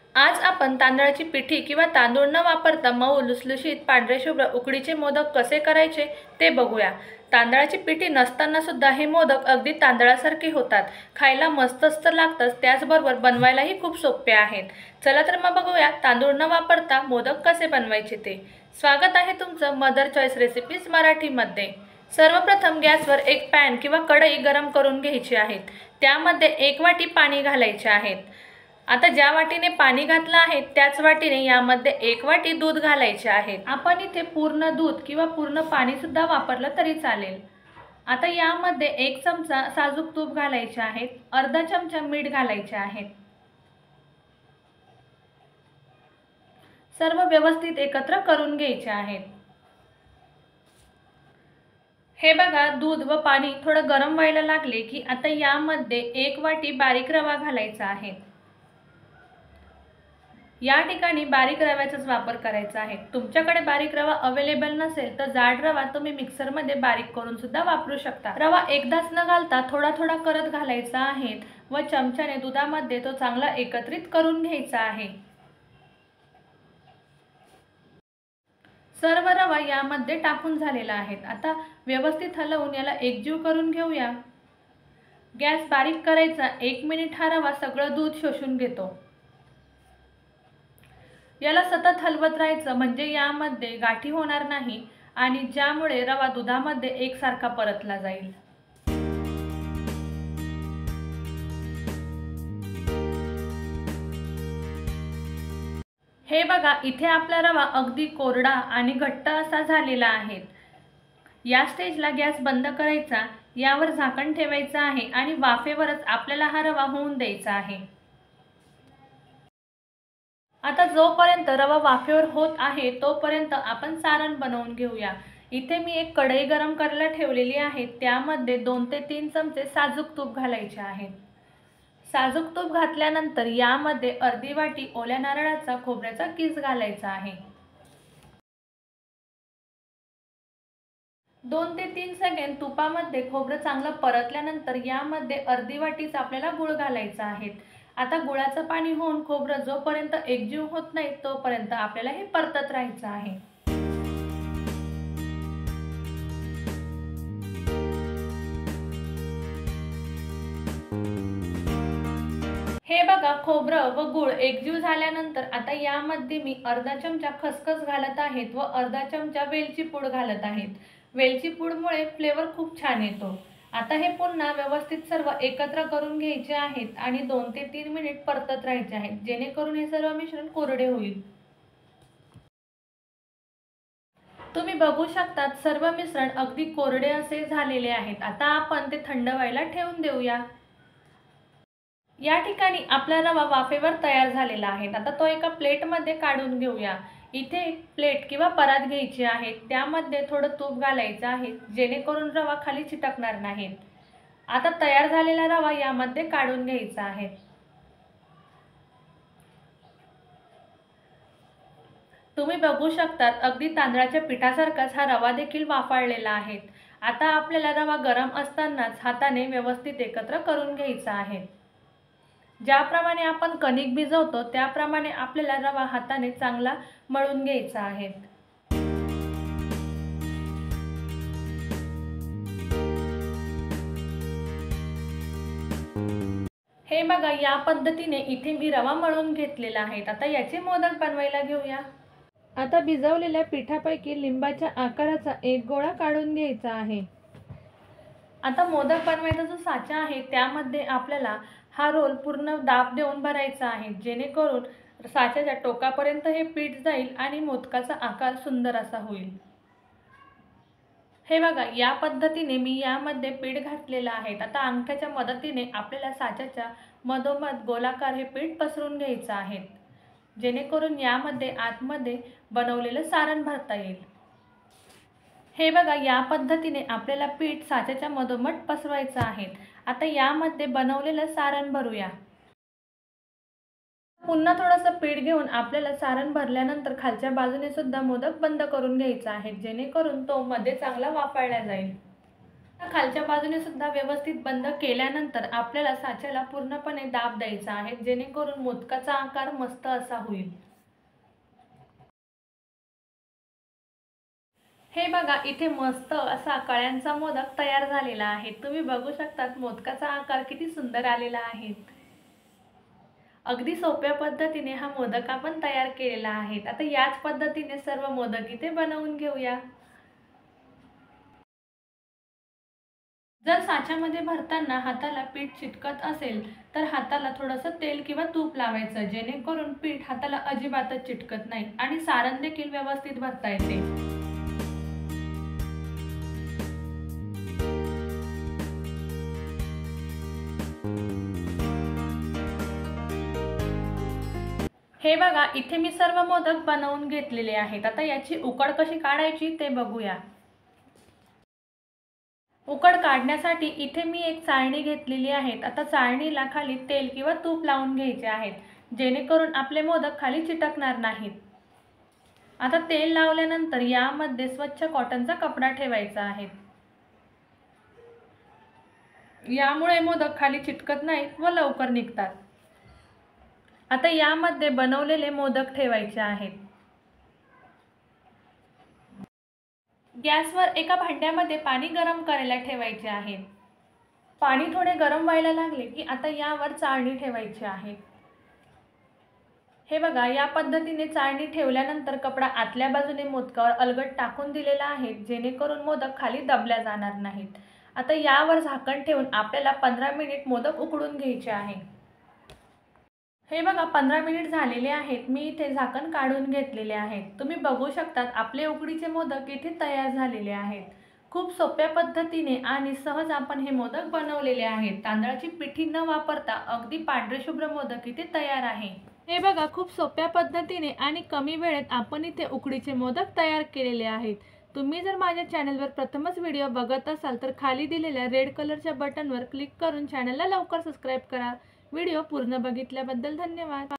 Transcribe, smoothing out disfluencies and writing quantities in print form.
आज आपण तांदळाची पिठी किंवा तांदूळ न वापरता मऊ लुसलुशीत पांढरे शुभ्र उकडीचे मोदक कसे करायचे ते बघूया। तांदळाची पिठी नसताना सुद्धा हे मोदक अगदी तांदळासारखे होतात। खायला मस्तच तर लागतच, त्याचबरोबर बनवायलाही खूप सोपे आहेत। चला तर मग बघूया तांदूळ न वापरता मोदक कसे बनवायचे ते। स्वागत आहे तुमचं मदर चॉईस रेसिपीज मराठीमध्ये। सर्वप्रथम गॅसवर एक पॅन किंवा कढई गरम करून घ्यायची आहे। त्यामध्ये 1 वाटी पाणी घालायचे आहे। आता ज्या वाटीने पाणी घातलं आहे त्याच वाटीने यामध्ये 1 वाटी दूध घालायचे आहे। आपण इथे पूर्ण दूध किंवा पूर्ण पाणी सुद्धा वापरलं तरी चालेल। आता यामध्ये 1 चमचा साजूक तूप घालायचे आहे, अर्धा चमचा मीठ घालायचे आहे। सर्व व्यवस्थित एकत्र करून घ्यायचे आहे। हे बघा, दूध व पाणी थोडं गरम व्हायला लागले की आता यामध्ये 1 वाटी बारीक रवा घालायचा आहे। या ठिकाणी बारीक रव्याचाच वापर करायचा आहे। तुमच्याकडे बारीक रवा अवेलेबल नसेल तर जाड रवा तुम्ही मिक्सरमध्ये बारीक करून सुद्धा वापरू शकता। रवा एकदाच न घालता थोडा थोडा करत घालायचा आहे व चमच्याने दुधामध्ये तो चांगला एकत्रित करून घ्यायचा आहे। सर्व रवा यामध्ये टाकून झालेला आहे। आता व्यवस्थित हलवून याला एकजीव करून घेऊया। गॅस बारीक करायचा। 1 मिनिट हा रवा सगळं दूध शोषून घेतो। याला सतत हलवत राहायचं म्हणजे यामध्ये गाठी होणार नाही आणि ज्यामुळे रवा दुधामध्ये एकसारखा परतला जाईल। हे बघा, इथे आपला रवा अगदी कोरडा आणि घट्ट असा झालेला आहे। या स्टेजला गॅस बंद करायचा, यावर झाकण ठेवायचं आहे आणि वाफेवरच आपल्याला हा रवा होऊन द्यायचा आहे। आता जोपर्यंत रवा वाफेवर होत आहे तोपर्यंत आपण सारण बनवून घेऊया। इथे मी एक कढई गरम करायला ठेवलेली आहे, त्यामध्ये 2 ते 3 चमचे साजूक तूप घालायचे आहे। साजूक तूप घातल्यानंतर यामध्ये अर्धी वाटी ओल्या नारळाचा खोबऱ्याचा किस घालायचा आहे। 2 ते 3 सेकंद तुपामध्ये खोबरं चांगलं परतल्यानंतर यामध्ये अर्धी वाटीच आपल्याला गूळ घालायचा आहे। आता गुळाचं पाणी होऊन खोबरं जोपर्यंत एकजीव होत नाही तोपर्यंत आपल्याला हे परतत राहायचं आहे। हे बघा, खोबरं व गूळ एकजीव झाल्यानंतर आता यामध्ये मी अर्धा चमचा खसखस घालत आहेत व अर्धा चमचा वेलची पूड घालत आहेत। वेलची पूडमुळे फ्लेवर खूप छान येतो। आता हे पुन्हा व्यवस्थित सर्व एकत्र करून घ्यायचे आहेत आणि 2 ते 3 मिनिट परतत राहायचे आहेत, जेणेकरून हे सर्व मिश्रण कोरडे होईल। तुम्ही बघू शकतात सर्व मिश्रण अगदी कोरडे असे झालेले आहेत। आता आपण ते थंड व्हायला ठेवून देऊया। या ठिकाणी आपला रवा वाफेवर तयार झालेला आहे। आता तो एका प्लेटमध्ये काढून घेऊया। इथे एक प्लेट किंवा परात घ्यायची आहे, त्यामध्ये थोडं तूप घालायचं आहे जेणेकरून रवा खाली चिटकणार नाही। आता तयार झालेला रवा यामध्ये काढून घ्यायचा आहे। तुम्ही बघू शकतात अगदी तांदळाच्या पिठासारखाच हा रवा देखील वाफाळलेला आहे। आता आपल्याला रवा गरम असतानाच हाताने व्यवस्थित एकत्र करून घ्यायचा आहे। ज्याप्रमाणे आपण कणिक भिजवतो त्याप्रमाणे आपल्याला रवा हाताने चांगला मळून घ्यायचा आहे। हे बघा, या पद्धतीने इथे मी रवा मळून घेतलेला आहे। आता याचे मोदक बनवायला घेऊया। आता भिजवलेल्या पिठापैकी लिंबाच्या आकाराचा एक गोळा काढून घ्यायचा आहे। आता मोदक बनवायचा जो साचा आहे त्यामध्ये आपल्याला हा रोल पूर्ण दाब देऊन भरायचा आहे, जेणेकरून साच्याच्या टोकापर्यंत हे पीठ जाईल आणि मोदकाचा आकार सुंदर असा होईल। हे बघा, या पद्धतीने मी यामध्ये पीठ घातलेलं आहे। आता अंगठ्याच्या मदतीने आपल्याला साच्याच्या मधोमध गोलाकार हे पीठ पसरून घ्यायचं आहे, जेणेकरून यामध्ये आतमध्ये बनवलेलं सारण भरता येईल। हे बघा, या पद्धतीने आपल्याला पीठ साच्याच्या मधोमध पसरवायचं आहे। आता यामध्ये बनवलेलं सारण भरूया। पुन्हा थोडंसं पीठ घेऊन आपल्याला सारण भरल्यानंतर खालच्या बाजूने सुद्धा मोदक बंद करून घ्यायचा आहे, जेणेकरून तो मध्ये चांगला वाफाळला जाईल। खालच्या बाजूने सुद्धा व्यवस्थित बंद केल्यानंतर आपल्याला साच्याला पूर्णपणे दाब द्यायचा आहे, जेणेकरून मोदकाचा आकार मस्त असा होईल। हे बघा, इथे मस्त असा कळ्यांचा मोदक तयार झालेला आहे। तुम्ही बघू शकतात मोदकाचा आकार किती सुंदर आलेला आहे। अगदी सोप्या पद्धतीने हा मोदक आपण तयार केलेला आहे। आता याच पद्धतीने सर्व मोदक इथे बनवून घेऊया। जर साच्यामध्ये भरताना हाताला पीठ चिटकत असेल तर हाताला थोडंसं तेल किंवा तूप लावायचं, जेणेकरून पीठ हाताला अजिबातच चिटकत नाही आणि सारण देखील व्यवस्थित भरता येते। हे बघा, इथे मी सर्व मोदक बनवून घेतलेले आहेत। आता याची उकड कशी काढायची ते बघूया। उकड काढण्यासाठी इथे मी एक चाळणी घेतलेली आहे। आता चाळणीला खाली तेल किंवा तूप लावून घ्यायचे आहेत, जेणेकरून आपले मोदक खाली चिटकणार नाहीत। आता तेल लावल्यानंतर यामध्ये स्वच्छ कॉटनचा कपडा ठेवायचा आहे। यामुळे मोदक खाली चिटकत नाहीत व लवकर निघतात। आता यामध्ये बनवलेले मोदक ठेवायचे आहेत। गॅसवर एका भांड्यामध्ये पाणी गरम करायला ठेवायचे आहे। पाणी थोडे गरम व्हायला लागले की आता यावर चाळणी ठेवायची आहे। हे बघा, या पद्धतीने चाळणी ठेवल्यानंतर कपडा आतल्या बाजूने मोदकावर अलगद टाकून दिलेला आहे, जेणेकरून मोदक खाली दबल्या जाणार नाहीत। आता यावर झाकण ठेवून आपल्याला 15 मिनिट मोदक उकडून घ्यायचे आहे। हे बघा, 15 मिनिट झालेले आहेत। मी इथे झाकण काढून घेतलेले आहे। तुम्ही बघू शकतात आपले उकडीचे मोदक इथे तयार झालेले आहेत। खूप सोप्या पद्धतीने आणि सहज आपण हे मोदक बनवलेले आहेत। तांदळाची पिठी न वापरता अगदी पांढरे शुभ्र मोदक इथे तयार आहे। हे बघा, खूप सोप्या पद्धतीने आणि कमी वेळेत आपण इथे उकडीचे मोदक तयार केलेले आहेत। तुम्ही जर माझ्या चॅनलवर प्रथमच व्हिडिओ बघत असाल तर खाली दिलेल्या रेड कलरच्या बटनवर क्लिक करून चॅनलला लवकर सबस्क्राईब करा। व्हिडिओ पूर्ण बघितल्याबद्दल धन्यवाद।